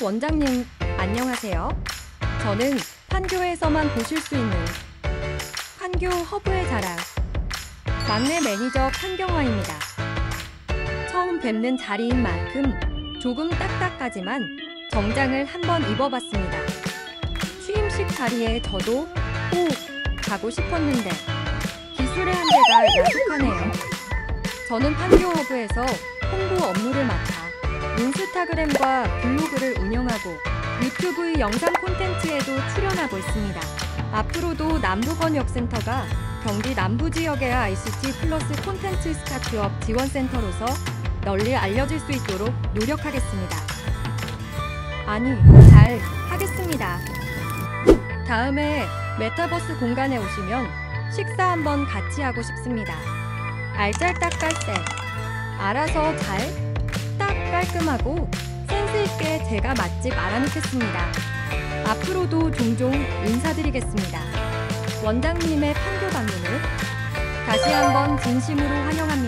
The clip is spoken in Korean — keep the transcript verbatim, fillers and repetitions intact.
원장님, 안녕하세요. 저는 판교에서만 보실 수 있는 판교 허브의 자랑 막내 매니저 판경화입니다. 처음 뵙는 자리인 만큼 조금 딱딱하지만 정장을 한번 입어봤습니다. 취임식 자리에 저도 꼭 가고 싶었는데 기술의 한계가 야속하네요. 저는 판교 허브에서 홍보 업무를 맡아 인스타그램과 블로그를 운영하고 유튜브 영상 콘텐츠에도 출연하고 있습니다. 앞으로도 남부권역센터가 경기 남부지역의 아이씨티 플러스 콘텐츠 스타트업 지원센터로서 널리 알려질 수 있도록 노력하겠습니다. 아니, 잘 하겠습니다. 다음에 메타버스 공간에 오시면 식사 한번 같이 하고 싶습니다. 알잘딱깔새 알아서 잘 딱 깔끔하고 센스있게 제가 맛집 알아놓겠습니다. 앞으로도 종종 인사드리겠습니다. 원장님의 판교 방문을 다시 한번 진심으로 환영합니다.